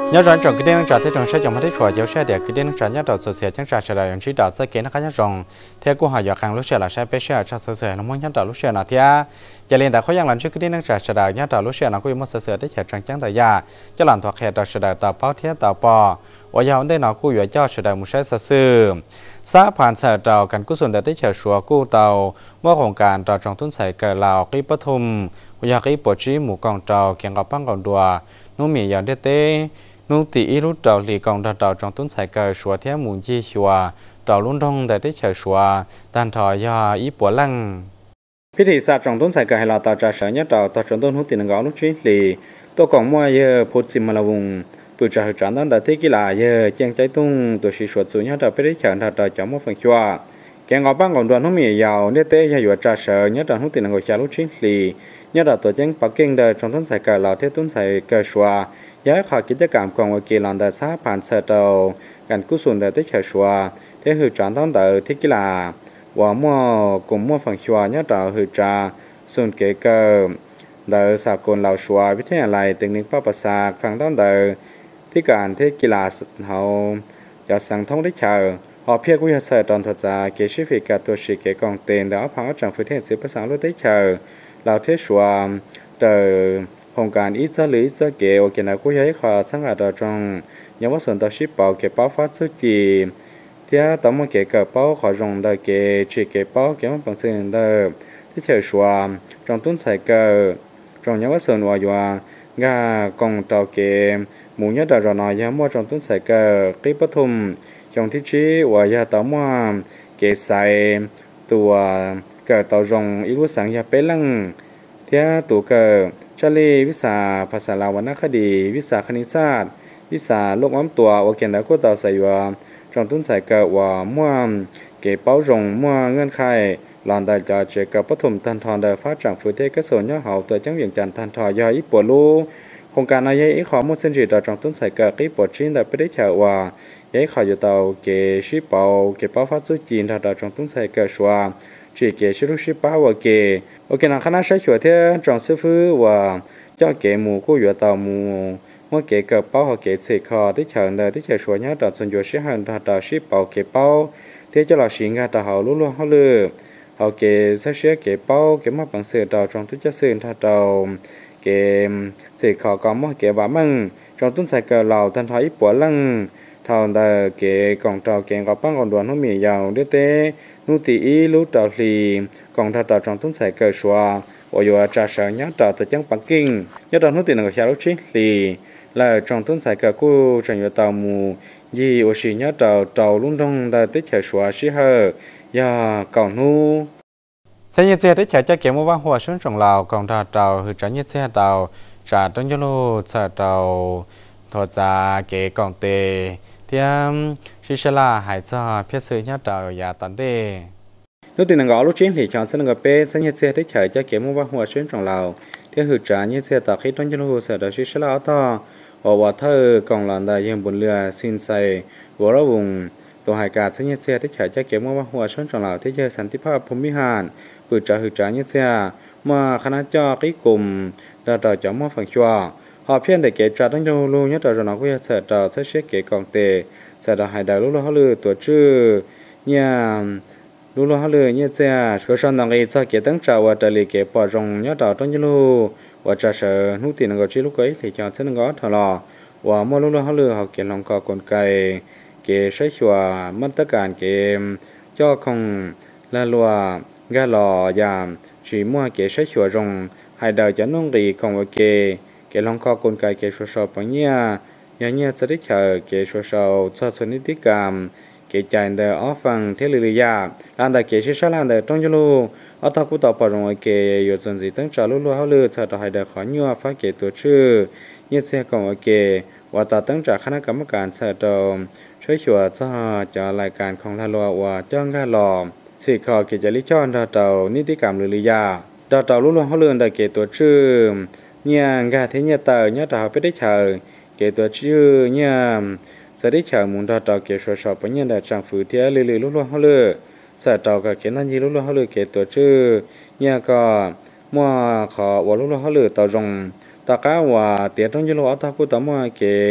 nhớ rằng trong cái đêm trả thế trong sẽ trong hết chuột giáo sẽ để cái đêm trả nhớ đầu số sẽ chẳng trả sẽ là những chỉ đạo sẽ kiến nó khá nhớ rằng theo cô hỏi dọc hàng lúc sẽ là sẽ bé sẽ cho sẽ nó muốn nhớ đầu lúc sẽ là thia cho nên đã khó khăn lần trước cái đêm trả sẽ là nhớ đầu lúc sẽ nó có một sẽ để chạy trắng trắng thời gian cho làm thuộc hệ đầu sẽ là tàu bao thiết tàu bò và giờ hôm nay nó cô dạy cho sẽ là một sẽ sư xãผ่านเสด็จกันกุศลได้เฉชัวกู้เตาเมื่อโครงการต่อจงทุนใส่เกิดลาวกีปทุมวิยากีปจีหมู่กองเตาเกี่ยงกับปั้งกองดัวนุ่มมีอย่างเด็ดเต้นุ่งตีอีรุ่เตาหลีกองเตาจงทุนใส่เกิดชัวเทียหมู่ยี่ชัวเตาลุ่นทงได้เฉชัวตันทอยาอีปัวลังพิธีศาสตร์จงทุนใส่เกิดให้เราต่อจากเสยเตาต่อจงทุนหุ่นตีนกอลุ่นจีหลีตัวกองมัวเยอะพุทธิมลาวงผู้จ่าจานนั้นแต่ที่กีฬาเยอะเจียงใจตุ้งตัวชีสวดสูญญาติไปได้เฉินถัดต่อจากมั่วฝังชัวแกงอบ้างก่อนดวนทุ่มมียาวเนี่ยเตะอยู่จ่าเสือเนี่ยตอนทุ่งตีนกอชาลุชิลีเนี่ยตอนตัวเจียงปักกิ่งเดินจงต้นใส่เกลือเทต้นใส่เกลือชัวย้ายขากิจกรรมกองวกีฬาเดินซาผ่านเสด็จการกุศลเดินเตะเฉชัวเทหือจานต้องเดินที่กีฬาว่ามั่วกลุ่มมั่วฝังชัวเนี่ยตอนหือจ่าส่วนเกเกอเดินสากลเหล่าชัววิทยาลัยตึงนึงป้าประสาฟังต้องเดินที่การเทกีฬาเขาจะสั่งท่องได้เชิญหอบเพียกวิทยาศาสตร์ตอนถัดจากเกชิฟิกาตัวชีเกกองเต็นแล้วพาจังฟื้นเทศภาษาลูกได้เชิญเราเทชัวเดินโครงการอีจ้าหรืออีจ้าเกโอเคนะกูย้ายขอสังกัดจงยังว่าส่วนต่อชิปเป่าเก็บเป่าฟ้าสุจีเที่ยต่อมาเก็บเป่าขอจงเดินเกชีเก็บเป่าเก็บมันฝังสิ่งเดินที่เชิญชัวจงต้นใส่เกอจงยังว่าส่วนว่าอยู่งากองเตาเกหมู่ยาดารนายามัวจงต้นใส่เกกีปทุมจงที่ชี้ว่ายาต่อมัวเกใส่ตัวเกิดต่อจงอีรุสังยาเปลังเทียตัวเกิดชาลีวิสาภาษาลาววรรณคดีวิสาคณิตศาสตร์วิสาโลกอ้อมตัวว่าเกี่ยนแล้วก็ต่อใส่ว่าจงต้นใส่เกิดว่ามัวเกเป้าจงมัวเงื่อนไขหลอนได้จะเจอกับปฐมทันทอนได้ฟ้าจังฟื้นเทกษรย่อเหาตัวจังเวียงจันทันทอยาอีปัวลูโครงการนายอีขอมุสินจีต่อจงต้นใส่เกิดกีปวดชิ้นได้ไปได้เฉว่าย้ายขออยู่เตาเกชิเปาเกเป้าฟ้าจุจีนถ้าต่อจงต้นใส่เกิดชัวจีเกชิลุชิป้าว่าเกโอเคนะคณะใช้ชัวเทียจงซื้อฟื้นว่าเจ้าเกหมูกู้อยู่เตาหมูเมื่อเกเกิดเป้าเกเสกคอที่เฉินได้ที่เฉินชัวเนี้ยต่อส่วนอยู่ชิหันถ้าต่อชิเปาเกเป้าเที่ยวจะหล่อชิงกันต่อเขาลุ้นเขาเลือเอาเกเสียเกเป้าเกมาปังเสือต่อจงทุกจะซื้อถ้าต่อเกเสกขอก็มั่วเกบ่ามั่งจงต้นใส่เกลือเหล่าทันทอยปวดลังทาวน์ได้เกกองเตาเกงกับปั้งกองดวนหัวมียาวเดเต้นุติอีลูเตาลีกองทัดจงต้นใส่เกลือชัวโอโยจ่าเสียยัดต่อตัวจังปังกิ้งยัดต่อนุติหนึ่งกับชาลุชิลีแล้วจงต้นใส่เกลือกู้จังอยู่เตาหมูยี่โอชิยัดเตาลุ่นดงได้ติดเฉชัวชิเฮยาเก่านูเสียเจติดเฉจะเก็บมาว่าหัวชนจงเรากองทัดเตาคือจังยี่เสียเตาจ่าต้นยโลเสียเตาทอจาเกกองเตเทียมชิชลาหายจ่อเพื่อซื้อยัดดาวยาตันเต้นุตินังกอลูกชิ้นหลีชอนเสนงกเป้เส้นยัดเสียได้เฉยจะเก็บมาว่าหัวเส้นของเราเที่ยหือจ่ายัดเสียต่อคิดต้นยันหูเสียดชิชลาต่อว่าเธอกองหลังได้ยังบนเรือสินใส่หัวระวงตัวหายกาเส้นยัดเสียได้เฉยจะเก็บมาว่าหัวเส้นของเราที่เจอสันติภาพภูมิหารปืนจ่าหือจ่ายัดเสียมาคณะจ่อกิกลุ่มดาต่อจ่อมาฝั่งชัวหอบเพี้ยนแต่เกจ่าต้องยังรู้ยัดต่อจนเราก็จะเสียต่อเสียเช็คเกกองเตะเสียต่อหายได้รู้เขาเลยตัวชื่อเนี่ยรู้เขาเลยเนี่ยเจ้าช่วยชนต่างกันจะเกตั้งใจว่าจะเลยเกปอจงยัดต่อต้องยังรู้ว่าจะเสือนุตินังก็ชี้ลูกเอ๋ยที่จะเส้นก็ถลอว่าเมื่อรู้เขาเลยเขาเกลองกอกลไกเกใช้ชัวมันตะการเกมจ่อคงละลัวกะหล่อยามชีมัวเกใช้ชัวจงหายได้จะนุ่งรีของว่าเกลองกอกลไกเกชัวชอบปัญญาอย่างเงี้ยจะได้เจอเกชัวชาวชาตินิติกรรมเกใจเดออฟังเทลิลิยาลานได้เกชิชาลานเดต้องยูรูอัตกุตอปรงเกยส่วนสีตั้งจารุลูเขาเลยชาติไฮเดขอยัวฟ้าเกตัวชื่อเงี้ยเสียของเกว่าตัดตั้งจากคณะกรรมการชาติช่วยชัวจ้าจะรายการของลาลัวว่าจ้างกาหลอมสี่ข้อเกจลิจอนดาเตานิติกรรมลิลิยาดาเตาลุลูเขาเลยได้เกตัวชื่อเนี่ยกาเทียเตอเนี่ยดาวไปได้เฉยเกตัวชื่อเนี่ยจะได้เฉยมุนดาเตาเกชัวชอบปัญญาได้จังฝืนเทียลิลิลุลูเขาเลยเสร็จต่อกับเขียนนั่นยีลุลูเขาเลยเกตัวชื่อเนี่ยก็มั่วขอว่าลุลูเขาเลยต่อจงตะก้าว่าเตียต้องยูโรอัตกุตมั่วเก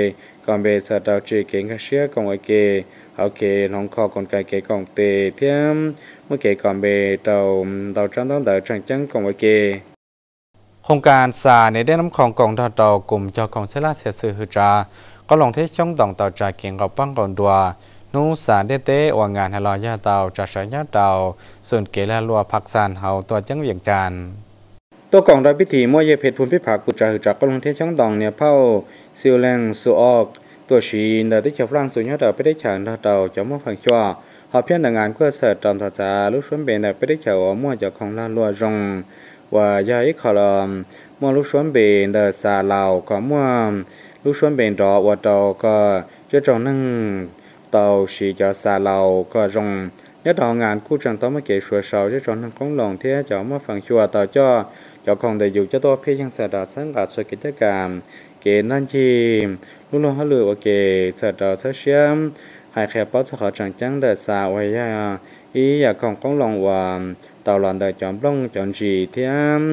còn về sợ tàu chỉ kiến các xía còn ở kề họ kề nóng kho còn cái kề còn tề thêmมื่อเกี่ก่อนเบเราจังต้องเดินจังจังกองไว้เกโครงการสาในได้น้ำของกองทัพเต่ากลุ่มเจ้าของเซล่าเสียสื่อหือจาก็ลงที่ช่องต่องเต่าจากเกี่ยงกับปั้งก่อนดัวนู้สารเต้ว่างานให้รอยาเต่าจากสายยาเต่าส่วนเกล้าลัวผักสานเฮาตัวจังเวียงจานตัวกองรับพิธีมั่วเยเพชรพูนพิภากุจาหือจากก็ลงที่ช่องต่องเนี่ยเผ่าซิลแรงสูออกตัวชีนเดินที่เจ้าฝรั่งส่วนยาเต่าไปได้ฉางเต่าจะมั่วฝังชั่วhọ phiên đảng ngàn của sở tròn thọ trà lúc xuống bể này phải đi chợ mua cho không la lúa rong và giờ ít họ là mua lúc xuống bể để xả lào có mua lúc xuống bể đó và tàu có cho tròn nâng tàu xì cho xả lào có rong nhất họ ngàn khu tròn tàu mới kể sửa sầu cho tròn nâng công lòng thế cho mua phần chùa tàu cho không để dùng cho tôi phía trong sở đào sáng gạt soi cái tất cả kể nên chi lúc lúc họ lựa kể sở đào sáng sớm hai khe bao giờ họ chẳng chẳng để xả vậy ya ý ya còn có lòng và tàu lòn để chọn lông chọn gì thì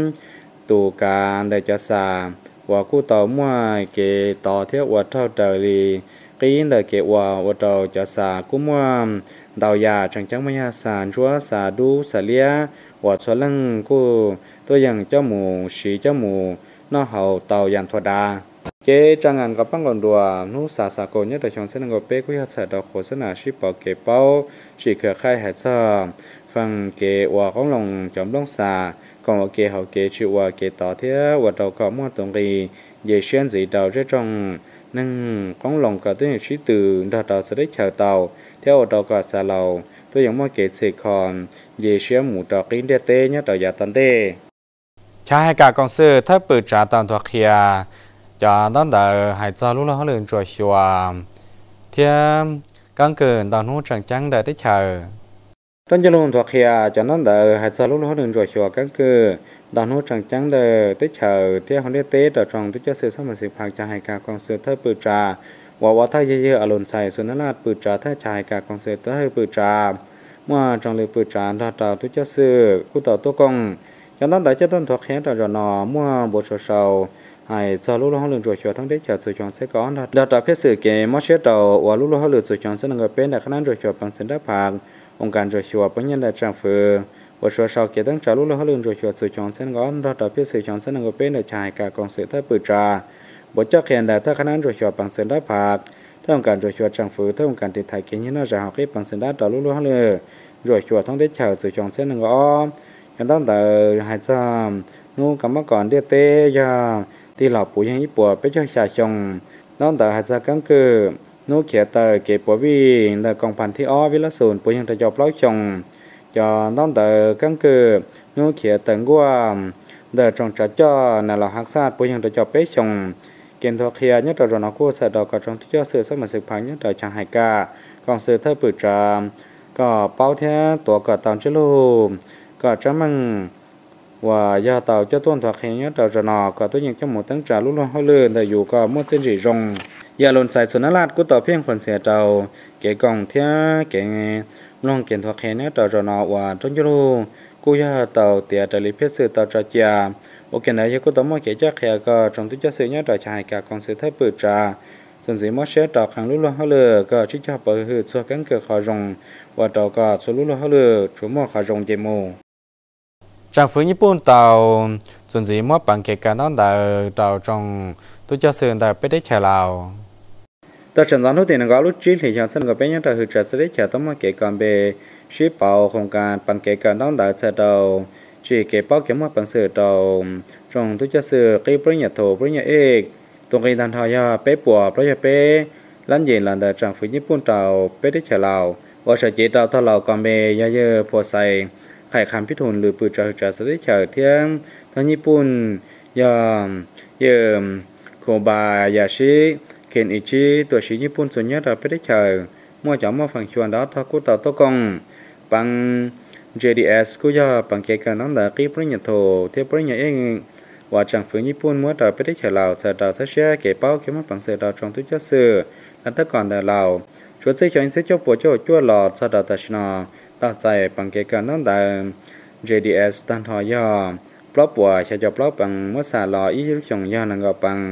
tù cả để cho xả và khu tàu mua cái tàu theo và thao trời thì cái để cái và tàu cho xả cũng mua tàu ya chẳng chẳng mấy xả chúa xả đu xả lia và số lăng cô tôi dành cho mù xí cho mù nó hậu tàu dàn thoa đà chế trang ngàn có bằng còn đùa nút xả cổ nhất là trong sân ngọc bê của xã đào khổ sân là ship bảo kế bao chỉ khởi khai hệ sơ phần kế và có lòng chấm lông xả còn ở kế hậu kế chịu và kế tỏ thế và đầu có mua tổng kỳ về xuyên gì đầu rất trong nâng có lòng cả tới trí từ đầu sẽ đấy chờ tàu theo đầu cả xả lầu tôi giống mua kế xì còn về xuyên mũ trò kín đê tê nhất đầu giả tấn tê cha cả con sư thấp bự trả tàu thuộc kia cho đó là hải cho lúc đó họ luyện rồi xùa thì căn cứ tàu nút chẳng chẳng để tích chờ trong chương trình thuộc kia cho nó là hải cho lúc đó họ luyện rồi xùa căn cứ tàu nút chẳng chẳng để tích chờ thì họ đi tết ở trong tích cho sự sắp mà sự phạt cho hải cả con sự thấp bự trả và thay dễ ở lồn xài xuống nó là bự trả thay cho hải cả con sự thấp bự trả mà trong lượt bự trả đó tàu tích cho sự của tàu tô công cho nó đã cho tuân thuộc hết rồi nó mua bộ sổ sầu hay cho lúc đó họ lựa chọn thằng đấy chờ sự chọn sẽ có đó là phép sự cái mất chết đầu và lúc đó họ lựa chọn sẽ là người bên là khả năng lựa chọn bằng sinh đáp phạt ông cần lựa chọn bằng nhân là trang phừ và sau cái tháng trả lúc đó họ lựa chọn sự chọn sẽ có đó là phép sự chọn sẽ là người bên là trái cả con sự thấp bự trà bộ chắc hiện làถ้าkhả năng lựa chọn bằng sinh đáp phạtถ้าông cần lựa chọn trang phừถ้าông cần thì thay cái như nó ra học cái bằng sinh đáp đầu lúc đó họ lựa chọn thằng đấy chờ sự chọn sẽ là có cái đó là hai trăm nu cảm ơn còn đi tê choที่เราปู่ยังญี่ปุ่นไปช่วยชาชงน้องแต่หาจากกันคือนู้เขียนแต่เก็บปวีแต่กองพันที่อ้อวิลสูนปู่ยังจะจบเล่าชงchoน้องแต่กันคือนู้เขียนแต่กัวแต่จงจัดจ่อนั่นเราหักซาดปู่ยังจะจบไปชงเกณฑ์ทัวเขียnhất là nó cô sẽ đọc cả trongที่จะสื่อสมัยศึกพังnhất là chẳng hay cả cònสื่อthơ bự trà có bao thế tổ cả tàu chế lô cả trăm măng và giờ tàu cho tuân thuộc hiện nhất tàu cho nó có tôi nhận cho một tấn trà lúc đó hơi lươn để dù có một chân chỉ rong giờ lồn xài xuống lát của tàu phiên phần xe tàu kể còn thế kể long kiện thuộc hiện nhất tàu cho nó và trong chỗ luôn cô giờ tàu tiệt để lấy phép sự tàu cho cha ok này của tàu mỗi kể chắc hè có trong tôi cho sự nhất tàu chạy cả con sự thép bự trà tuần gì mất xe tàu hàng lúc đó hơi lươn có chỉ cho bờ hư cho cánh cửa khó rong và tàu có số lúc đó hơi lươn chủ mua khó rong dễ mù trang phứญี่ปุ่นตาวส่วนสีมอปังเกกันนั่นแต่ตาวจงตัวเจ้าเสือแต่ไปได้แฉลาวแต่ฉันตอนทุกทีนึงก็รู้จีนที่ฉันสนก็เป็นยังแต่คือจะได้แฉต้องมาเกกันเบชีเป่าโครงการปังเกกันนั่นแต่เสือตาวจีเก็บเป้าเก็บมาปังเสือตาวจงตัวเจ้าเสือกีปริญญาโทปริญญาเอกตรงกีดันทายาเป๊ะปัวปริญญาเป๊ะลั่นเย็นหลังแต่จังฝืนญี่ปุ่นตาวไปได้แฉลาวว่าจะจีตาวทะเลากันเบยาเยอะพอใส่ไข่คำพิทูลหรือปืนจะสได้เฉยเที่ยงทางญี่ปุ่นยอมเยิมโคบายาชิเคนอิชิตัวชีญี่ปุ่นส่วนใหญ่เราไปได้เฉยมั่วจ่อมั่วฝั่งชวนดาวทากุตาโตกงปัง JDS กูยอปังเกกันนั่นแหละกีปริญญาโทเทียบปริญญาเองว่าจังฝืนญี่ปุ่นเมื่อเราไปได้เฉยเราเสดาวเสียเก็บเป้าเก็บมาปังเสดาวจงทุกเจ้าเสือแล้วแต่ก่อนแต่เราชวนเสียชวนเสียเจ้าปวดเจ้าจั่วหลอดเสดาวตัชนาตัดใจปังเกกันนั่นแต่ JDS ตันทอยอปลอบปัวชาจปลอบปังเมื่อสาลออียุชงยานังกปัง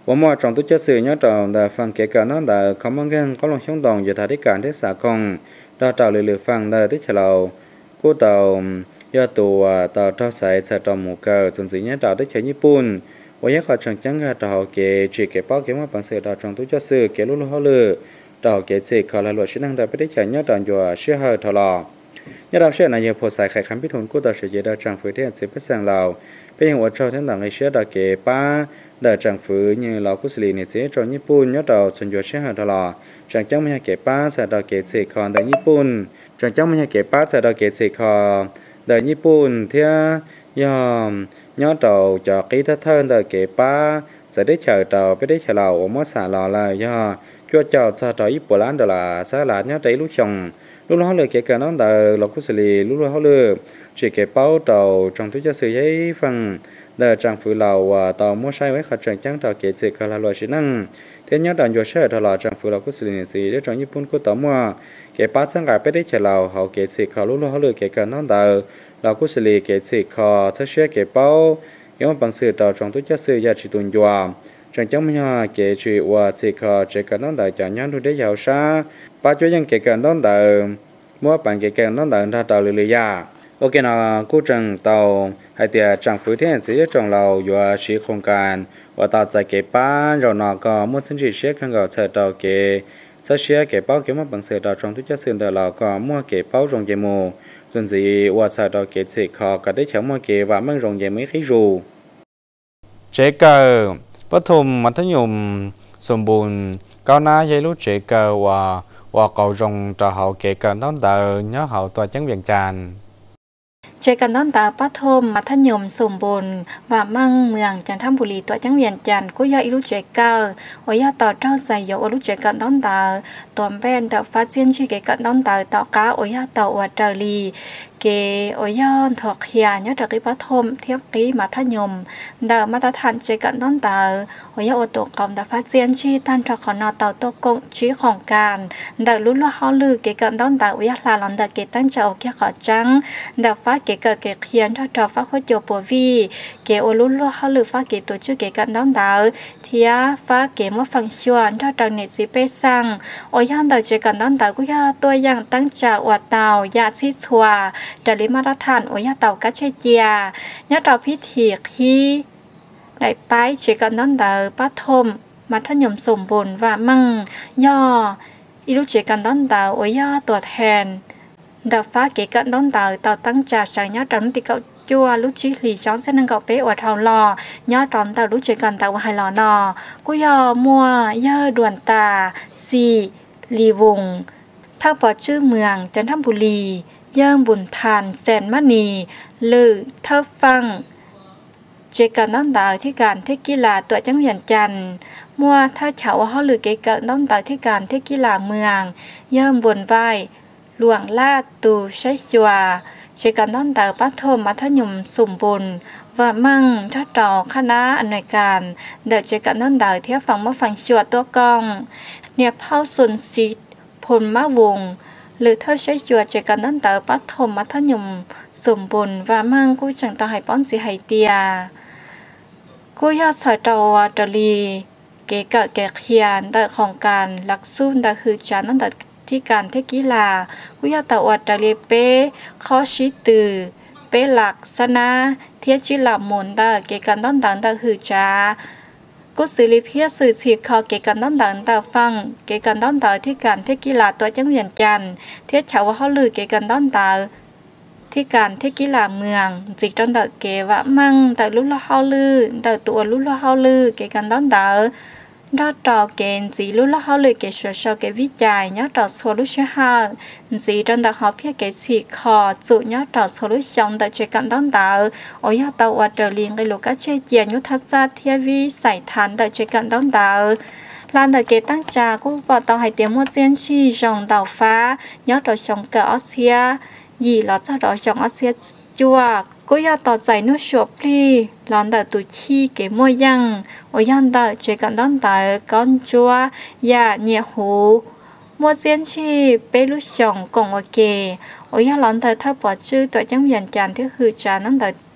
ว่ามั่วจงตุ้งจะสื่อย้อนต่อแต่ฟังเกี่ยวกับนั้นแต่เขามั่งเรื่องเขาลงช่องตองอยู่ทางที่การเทศกงเราต่อเรือฟังได้ที่เรากู้ต่อยอตัวต่อท่อสายใส่ต่อหมู่เกอจนสิ่งนี้ต่อได้เฉยญี่ปุ่นว่ายังขอจังจังต่อเกจีเก็บป้อเก็บมาปังเสือต่อจงตุ้งจะสื่อเกลุ่ลุ่เขาเลือต่อเกจิขอละหลวดชิ้นนั่งแต่ไม่ได้เฉยย้อนต่ออยู่เชื่อเหรอทลอย้อนเราเชื่อนายโพสายไข่คำพิทุนกู้ต่อเฉยได้จังฝืนที่สิบเปอร์เซ็นต์เราเป็นอย่างว่าเจ้าทั้งหลังไอเชื่อต่อเกป้าได้จังฝืนnhư lão cú xử này sẽ choญี่ปุ่นย้อนต่อจนอยู่เชื่อเหรอทลอจังจังไม่ให้เก็บป้าใส่ต่อเกจิขอในญี่ปุ่นจังจังไม่ให้เก็บป้าใส่ต่อเกจิขอในญี่ปุ่นเที่ยยอมย้อนต่อจากกีทัดเทินต่อเก็บป้าจะได้เฉยต่อไปได้เฉลาอมสาลอเลยย่อชั่วเจ้าซาต่อญี่ปุ่นล้านดอลลาร์สาลาย้อนใจลูกชงลูกเขาเลยเก็บกันน้องต่อเราคุสลีลูกเขาเลยchỉเก็บเป้าต่อจงทุจะสื่อให้ฟังเดินจังฝืนเราต่อมั่วใช้ไว้ขัดจังจังต่อเกจิกาลาลอยชินั่งเทียนย้อนดันยัวเชื่อตลอดจังฝืนเราคุสลีนี่สิได้จังญี่ปุ่นก็ต่อมั่วเก็บป้าสังกัดไปได้เฉลาเขาเกจิเขาลูกเขาเลยเก็บกันน้องต่อเราคุสลีเกจิคอเชื่อเก็บเป้าย้อนบังสื่อต่อจงทุจะสื่อยาจิตุนยัวจังจังไม่ยาเกจิว่าสิคอเจกันน้องต่อจากย้อนดูได้ยาวช้าป้าช่วยยังเก็บกันน้องต่อมั่วปั่นเก็บกันน้องต่อถ้าต่อเลยยาโอเคนะกู้จังเตาให้เตียจังฝืนที่สิจังเราอยู่ชีโครงการว่าต่อใจเก็บป้าเราหนอก็มุ่งสิ้นชีเชื่อขังกับเธอเตาเกเชื่อเก็บเป้าเก็บมาบังเสือต่อจงทุกเจ้าสื่อเตาเราก็มั่วเก็บเป้ารงเยมูส่วนสิว่าเธอเตาเกสิคอก็ได้เฉียวมั่วเก็บว่ามั่งรงเยไม่ขี้รูเจเกอร์ปฐมมัธยมสมบูรณ์ก้าวหน้าเยลูเจเกอร์ว่าเก่ารงต่อเขาเก็บกันต้องเตอเนื้อเขาตัวจังเวียงจันเจกันน้อนตาปฐมมัธยมสมบูรณ์ว่ามั่งเมืองจันทบุรีตัวจังเวียนจันกุยาอิรุเจเกอร์วายาต่อเจ้าใส่ยอรุเจกันน้อนตาตัวแบนต่อฟ้าเซียนชื่อเกกันน้อนตาต่อก้าโอยาต่อวัดเจรีเกโอยอนถอกเฮียเนื้อตะกี้ปฐมเทียบกี้มัธยมเดามาตรฐานเจกันน้อนตาโอยาโอตัวกอมต่อฟ้าเซียนชื่อท่านทขนต่อตัวกงชี้ของการเดาลุ้นละฮอลือเกกันน้อนตาโอยาลาลอนเดเกตั้งเจ้าแค่ขอจังเดาฟ้าเกเกิดเกเขียนทอฟ้าโคโจปัววีเกโอลุ้นละฮอลือฟ้าเกตัวชื่อเกกันน้อนตาเทียฟ้าเกเมื่อฟังชวนทอดเน็ตสิเปซังโอยาเดาเจกันน้อนตากุยาตัวอย่างตั้งจากวัดเตายาซิชัวดลิมาตรฐานโอยาเต่ากัจเจียญาเต่าพิธีที่ได้ไปเจกันนั่นเดอปฐมมัธยมสมบูรณ์ว่ามั่งย่ออิรุเจกันนั่นเดอโอยาตัวแทนดาฟ้าเกกันนั่นเดอเต่าตั้งจ่าใช้ญาเต่าติเกาจัวลุจิหลีจ้อนเส้นนังเกาเป๊ะอวดเท่าหล่อย่อตอนเต่าลุเจกันเต่าไฮหล่อนอกุยอมัวย่อด่วนตาสีลีวงถ้าปอชื่อเมืองจันทบุรีเยิ่มบุญทานแสนมณีหรือเท่าฟังเจกันน้องดาวที่การเทกีฬาตัวจังหวัดจันทร์มัวถ้าเฉาเขาหรือเกกันน้องดาวที่การเทกีฬาเมืองเยิ่มบุญไหวหลวงลาดตูใช้ชัวเจกันน้องดาวปฐมมัธยมสมบูรณ์ว่ามั่งถ้าต่อคณะอำนวยการเดินเจกันน้องดาวเที่ยวฝั่งมาฝั่งชัวตัวกองเนี่ยเผาสุนสิทธิ์พลมะวงหรือถ้าใช้จัวเจกันนั่นเตอปฐมมัธยมสมบูรณ์ว่ามั่งกู้จังต่อให้ป้อนสิให้เตียกู้ยอดสายตอวตลีเกะเกะเขียนแต่ของการหลักสูตรแต่คือจานนั่นแต่ที่การเทกีฬากู้ยอดตอวตลีเป้ข้อชี้ตือเป้หลักษณะเทียจิลามุนแต่เกะกันนั่นแต่คือจ้ากุศิริเพียสื่อฉีดคอเกกันน้องดังตาฟังเกกันน้องตาที่การเทกีฬาตัวจังเวียนจันเทียชาวเขาลือเกกันน้องตาที่การเทกีฬาเมืองจิตจนตาเกวะมั่งแต่ลุ้นละเขาลือแต่ตัวลุ้นละเขาลือเกกันน้องตาดอต่อเกณฑ์จีลุ้นละเขาลือเกชัวชอเกวิจัยย้อนต่อโซลูชันฮาจีจนตาเขาเพียเกฉีดคอจุย้อนต่อโซลูชันแต่เจกันน้องตาโอยาตาวัดเดลิงไกลูกาเชเจียยุทธศาสตร์เทียวีใส่ทันแต่เจกันน้องตาลานเดเกตั้งจากูปอตองให้เตียมัวเจียนชีจงดาวฟ้าย้อนต่อชงเกอออสเซียยี่หลอดจะต่อชงออสเซียจัวก็อยากต่อใจนุ่ชอบลีหลอนเดตุชีเกมัวยังโอยันเดเจกันน้องตาก้อนจัวยาเนียหูมัวเจียนชีเปลุชงกงโอเกโอยาหลอนเดถ้าปอดชื่อตัวจังเวียนจันที่คือจานั่งเด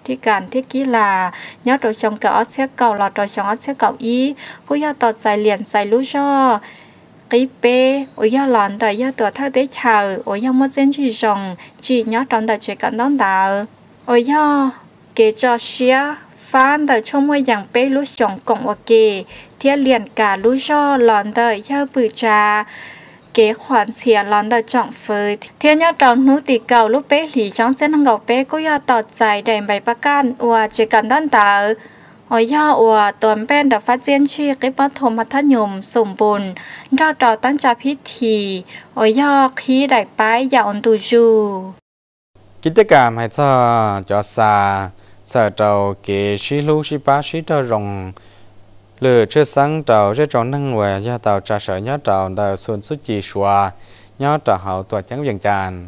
ที่การที่กีฬาย้อนตัวชงกับออสเซียเก่าหลอดตัวชงออสเซียเก่าอีกูย่อต่อใจเรียนใส่รู้ช่อกีเป้โอ้ยหลอนแต่ย่อตัวท่าเตชาวโอ้ยมดเส้นชีชงจีย้อนตอนแต่เจกันน้องดาวโอ้ยเกจอเชียฟ้านแต่ชมว่าอย่างเป้รู้ชงกงว่าเกเทียเรียนการรู้ช่อหลอนแต่ย่อปือจาเก๋ขวัญเสียร้อนแต่จ่องเฟยเทียนยอดตอนนู้ตีเก่าลูกเป๊ะหลีช่องเส้นทางเก่าเป๊ะก็ยอดต่อใจแดงใบประกันว่าเจกันด้านตาอ๋อย่อว่าตอนเป็นแต่ฟ้าเจียนชีกิปฐมมัธยมสมบูรณ์เราต่อตั้งใจพิธีอ๋อย่อขี้ได้ไปอย่าอันตูจูกิจกรรมให้จอซาเสดาวเกชิลูชิปาชิตรงหรือเชื่อสังเตาจะจงนั่งไว้ยาเตาจะเสยยาเตาเตาส่วนสุจีชัวยาเตาเขาตัวจังเวียงจาน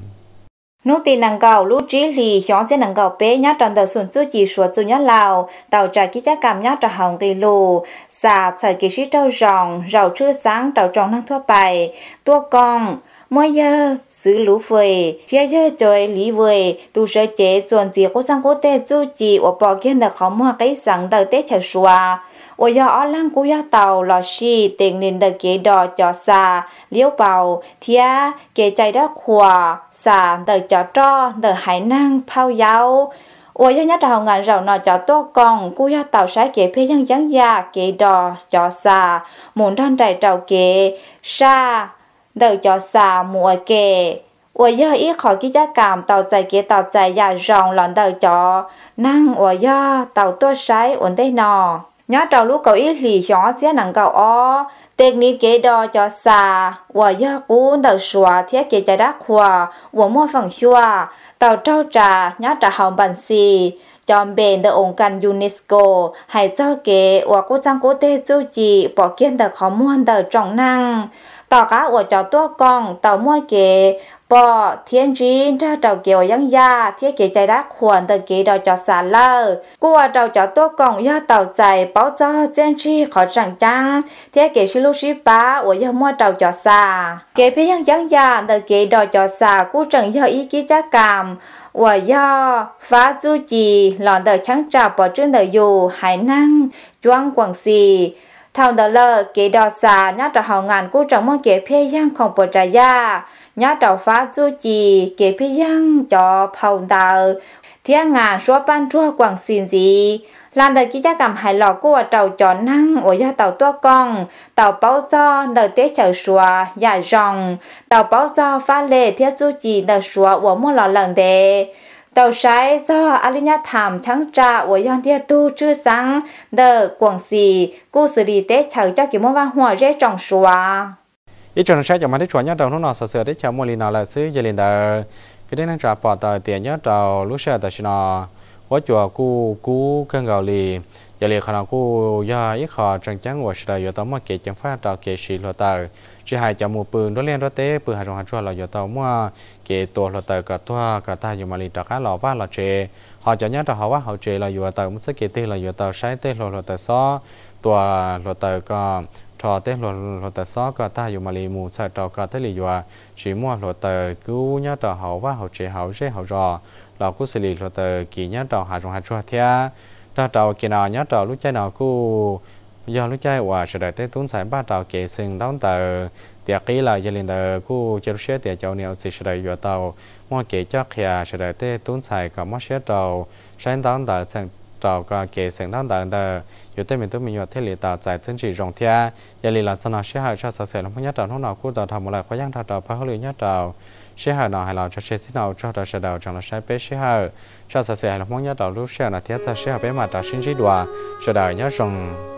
nô tì nàng gạo lú trí lì chọn trên nàng gạo bé nhát tròn đầu xuân chú chỉ sửa chú nhát lào tàu trà kí chắc cảm nhát trà hồng kỳ lù xà thời kỳ sĩ trâu ròng rau trưa sáng tàu tròn năng thua bài tua con mỗi giờ xứ lú phơi phía giờ trời lý vơi tu sơ chế chuẩn gì cố sang cố tê chú chỉ ở bò kia là khó mua cái sáng đầu tết chờ xua ở giờ ở lăng cú ya tàu lò xì tiền nên đợt kế đò cho xà liễu bào thia kế chạy đó khua xà đợt cho tro đợt hải năng phao giáo ở giờ nhát đầu ngàn rau nọ cho to con cú ya tàu sai kế phê dân dân ya kế đò cho xà muốn đan đại trầu kế sa đợt cho xà mùa kế ở giờ ít khỏi cái giá cảm tàu chạy ya rong lòn đợt cho năng ở giờ tàu tua sai ổn đây nọ nhớ trâu lú cầu ít lì chó chế nặng cầu ó tết ní kế đo cho xà và giờ cú đầu xóa thiết kế trái đất khoa và mua phần xua tàu trâu trà nhớ trà hồng bản xì chọn bền được ủng căn UNESCO hay cho kế và cố trang cố tê chú chỉ bỏ kiên được khó muôn được trọng năng tàu cá của cháu tua con tàu mua kế bỏ thiên trí ra tàu kiểu dân gia thiết kế trái đất khoản từ kế đào cho xả lơ của tàu cho tốt còn do tàu chạy báo cho thiên trí khó chẳng chăng thiết kế sư lúc sĩ bá của do mua tàu cho xả kế phía dân gia từ kế đào cho xả của chẳng do ý kiến chắc cảm của do phá chú trì lòn tờ trắng trà bỏ trên tờ dù hải năng choang quảng xì thằng đó là kế đào xả nhá tàu hào ngàn của chẳng mua kế phía dân không bỏ trả gia nhớ tàu phá chú chỉ kế phía dân cho phao đào thiên ngàn số ban chua quảng xin gì làm đời kỹ cảm hài lọ của tàu cho năng ở gia tàu tua con tàu báo cho đời tết chờ xóa giả rong tàu báo cho phá lệ thiết chú chỉ đời xóa của mua lọ lần đề tàu sái cho Alina thảm trắng trà ở yon tia tu chưa sáng đời quảng xì cô xử lý tết chờ cho kiểu mua văn hòa dễ trồng xóa ít trong sách trong mặt trò nhớ đầu nó sờ để chào mua lì nào là xứ gia đình đời cái đấy nó trả bỏ tờ tiền nhớ đầu lúc sau tờ xin nó quá chùa cú cơn gạo lì gia đình khả năng cú do ít họ trăng trắng của sự đời tao mua kệ chẳng phát tàu kệ xì lọ tờ chỉ hai chào mua pường đó lên đó té pường hai trong hai chùa là do tao mua kệ tổ lọ tờ cả tua cả ta dùng mà lì tờ cá lọ vá lọ chè họ cho nhớ tờ họ vá họ chè là do tờ muốn sẽ kệ tê là do tờ sai tê lọ tờ xó tua lọ tờ có trò tết lột tờ xó cả ta dùng mà lì mù sai trò cả tết lì dọa chỉ mua lột tờ cứu nhớ trò hậu và hậu chế hậu chế hậu rò là cứu xử lý lột tờ kỳ nhớ trò hạ trong hạ chua thia ra trò kỳ nào nhớ trò lúc chơi nào cứu do lúc chơi và sự đại tết tốn xài ba trò kệ sừng đón tờ tiệc kỹ là gia đình tờ cứu chơi xe tiệc cháu nhiều sự đại dọa tàu mua kệ cho khía sự đại tết tốn xài cả mất xe trò sáng đón tờ sang trò cả kệ sừng đón tờ tờอยู่ใต้เมืองตัวมีอยู่ที่เหลือต่อใจซึ่งจีรองเทียยาลีหลังสนอเชื่อหาชาติเสรีลงพยัดต่อท้องเราคู่ต่อทำอะไรเขาย่างต่อต่อพระเขาเลยยัดต่อเชื่อหาหน่อให้เราจะเชื่อที่เราจะต่อเสด็จจังเราใช้เป้เชื่อหาชาติเสรีลงพยัดต่อรู้เชื่อหน้าเทียจะเชื่อเป้มาต่อชิ้นจีดัวเสด็จยัดส่ง